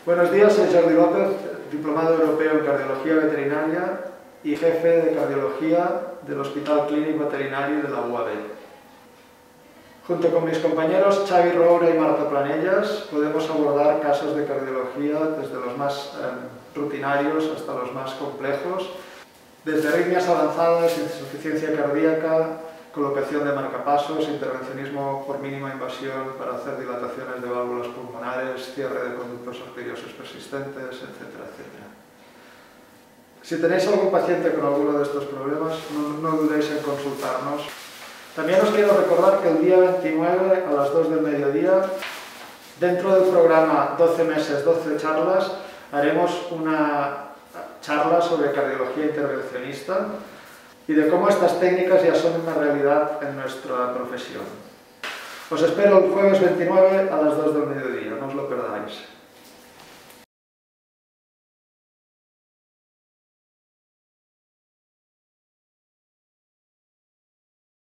Buenos días, soy Jordi López, diplomado europeo en cardiología veterinaria y jefe de cardiología del Hospital Clínic Veterinario de la UAB. Junto con mis compañeros Xavi Roura y Marta Planellas podemos abordar casos de cardiología desde los más rutinarios hasta los más complejos, desde arritmias avanzadas, insuficiencia cardíaca, colocación de marcapasos, intervencionismo por mínima invasión para hacer dilataciones de válvulas pulmonares, cierre de conductos arteriosos persistentes, etcétera, etcétera. Si tenéis algún paciente con alguno de estos problemas, no dudéis en consultarnos. También os quiero recordar que el día 29 a las 2 del mediodía, dentro del programa 12 meses, 12 charlas, haremos una charla sobre cardiología intervencionista y de cómo estas técnicas ya son una realidad en nuestra profesión. Os espero el jueves 29 a las 2 del mediodía, no os lo perdáis.